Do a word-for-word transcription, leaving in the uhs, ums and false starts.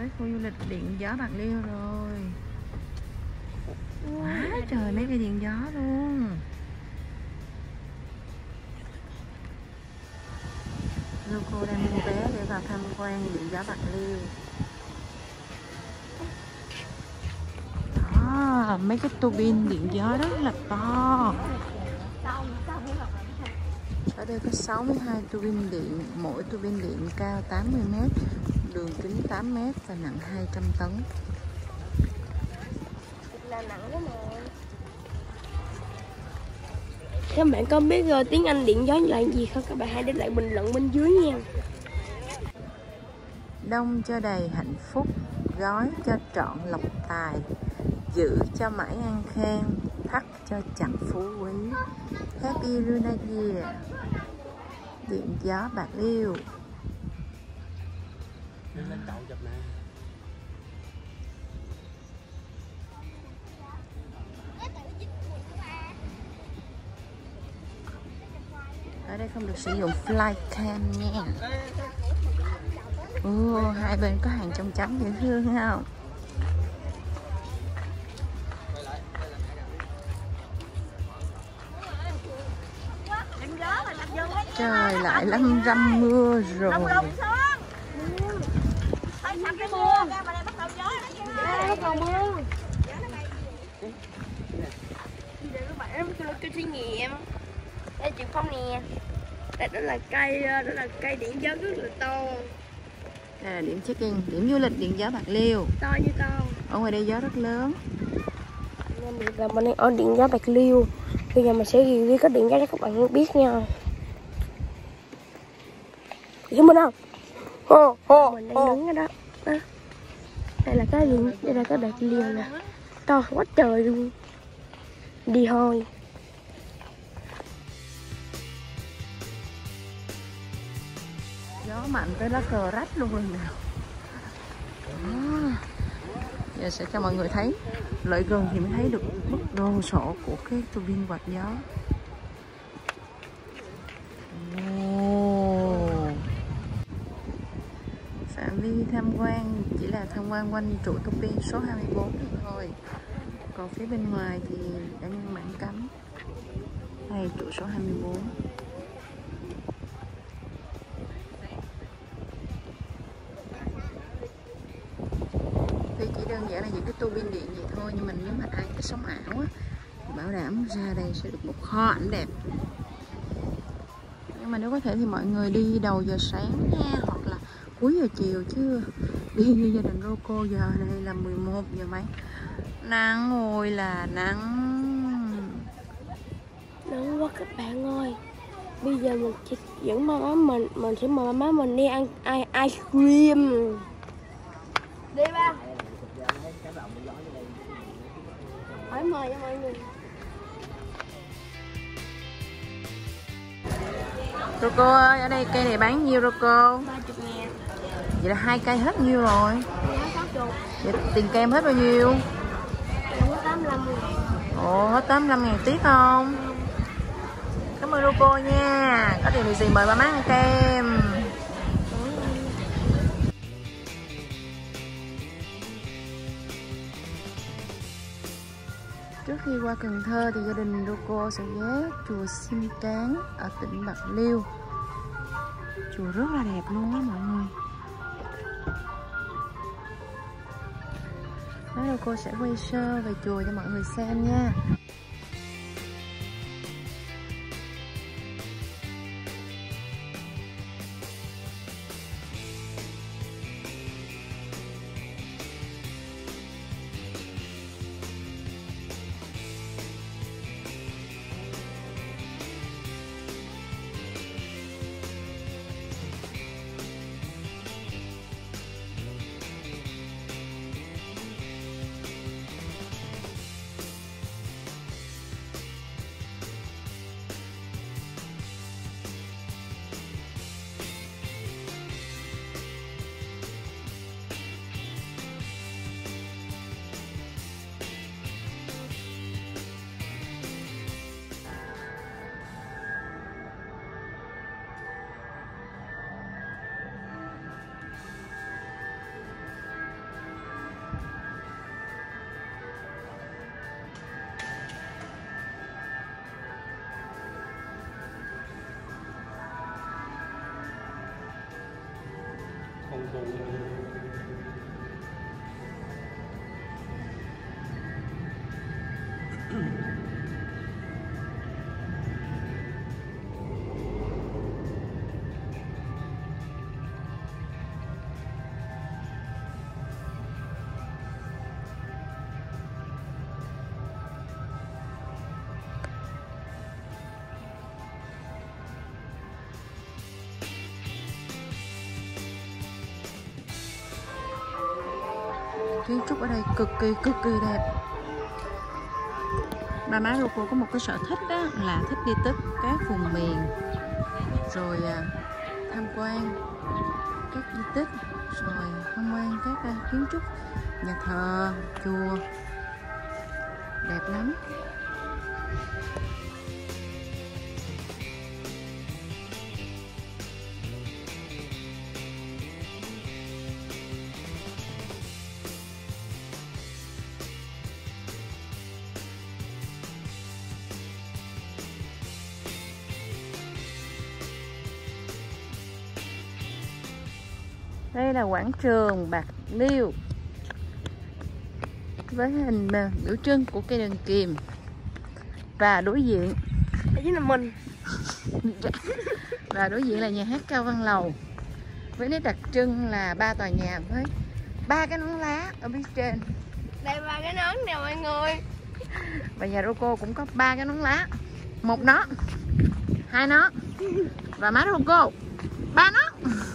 tới khu du lịch điện gió Bạc Liêu rồi. Quá trời mấy cây điện gió luôn. Loco đang mua vé để vào tham quan điện gió Bạc Liêu. Đó, mấy cái tua bin điện gió rất là to. Ở đây có sáu mươi hai tua bin điện, mỗi tua bin điện cao tám mươi mét, đường kính tám mét và nặng hai trăm tấn. Là nặng quá mà. Các bạn có biết uh, tiếng Anh điện gió là gì không? Các bạn hãy để lại bình luận bên dưới nha. Đông cho đầy hạnh phúc, gói cho trọn lộc tài, giữ cho mãi an khang, thắt cho chẳng phú quý. Happy Lunar Year, điện gió Bạc Liêu. Lên cậu chụp nè. Ở đây không được sử dụng flycam nha. Ồ, hai bên có hàng trong chấm dễ thương không? Trời lại lâm râm mưa rồi. Cái thí nghiệm đây chị Phong nè, đây đó là cây đó là cây điện gió rất là to. Đây là điểm check-in, điểm du lịch điện gió Bạc Liêu. To như to. Ở ngoài đây gió rất lớn. Nên là mình đang ở điện gió Bạc Liêu. Bây giờ mình sẽ review cái điện gió cho các bạn biết nha. Thấy mình không? Hô, hô, mình đang đứng ở đó. đó. Đây là cái điện, đây là cái Bạc Liêu nè. To quá trời luôn. Đi thôi. Gió mạnh tới lá cờ rách luôn rồi nào. Đó. Giờ sẽ cho mọi người thấy lại gần thì mới thấy được mức đồ sộ của cái tua bin quạt gió. Wow. Phạm vi tham quan chỉ là tham quan quanh trụ tua bin số hai mươi bốn thôi. Còn phía bên ngoài thì đã nhân mảng cấm. Đây trụ số hai mươi bốn. Thì chỉ đơn giản là những cái tua bin điện vậy thôi, nhưng mình nếu mà ai cái sống ảo á thì bảo đảm ra đây sẽ được một kho ảnh đẹp. Nhưng mà nếu có thể thì mọi người đi đầu giờ sáng nha, hoặc là cuối giờ chiều, chứ đi như gia đình Loco giờ này là mười một giờ mấy. Nắng ôi là nắng. Nắng quá các bạn ơi. Bây giờ mình chỉ dẫn má mình, mình sẽ mời má mình đi ăn ice cream. Đi ba. Hỏi mời cho mọi người. Loco ơi, ở đây cây này bán nhiêu Loco? ba mươi ngàn. Vậy là hai cây hết nhiêu rồi? sáu mươi. Vậy tiền kem hết bao nhiêu? Hết tám mươi lăm ngàn. Ồ, hết tám mươi lăm ngàn tiếc không? Cảm ơn Loco nha. Có tiền lì xì mời ba má ăn kem. Trước khi qua Cần Thơ thì gia đình Loco sẽ ghé chùa Sim Tráng ở tỉnh Bạc Liêu. Chùa rất là đẹp luôn á mọi người. Nói Loco sẽ quay sơ về chùa cho mọi người xem nha. Kiến trúc ở đây cực kỳ cực kỳ đẹp. Ba má Roko có một cái sở thích đó là thích đi tới các vùng miền rồi tham quan các di tích, rồi tham quan các kiến trúc nhà thờ, chùa đẹp lắm. Đây là quảng trường Bạc Liêu với hình biểu trưng của cây đàn kìm, và đối diện đây chính là mình. Và đối diện là nhà hát Cao Văn Lầu với nét đặc trưng là ba tòa nhà với ba cái nón lá ở phía trên. Đây ba cái nón nè mọi người. Và nhà Roko cũng có ba cái nón lá, một nón, hai nón, và má Roko ba nón.